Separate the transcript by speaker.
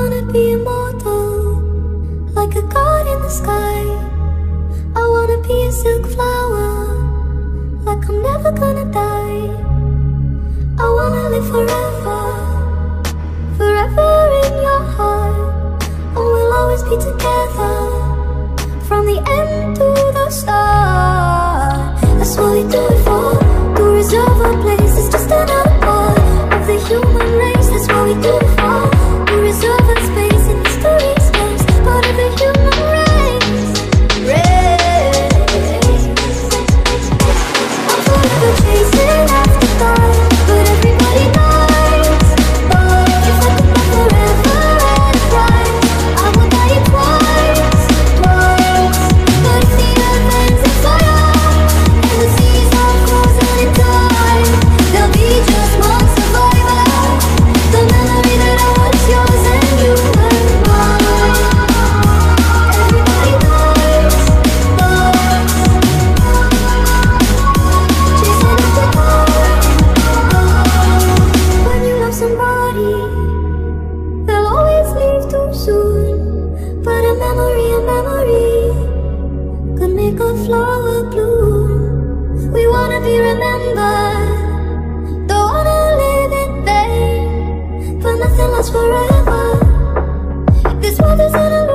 Speaker 1: wanna be immortal, like a god in the sky. I wanna be a silk flower, like I'm never gonna die. I wanna live forever, forever in your heart. And we'll always be together, from the end to the start. That's what we do it for, to reserve our place. It's just another part of the human race. That's what we do it for, to reserve our space in history's space. Part of the human race, I'm forever chasing after time, but everybody knows, oh, if I could live forever at a price, I would die it twice. But if the earth ends in fire, and the seas are frozen in time, there'll be just one survivor, the memory that I was yours and you were mine. Everybody knows, chasing after time. When you love somebody, they'll always leave too soon. But a memory could make a flower bloom. We wanna be remembered, don't wanna live in vain, but nothing lasts forever. This world isn't a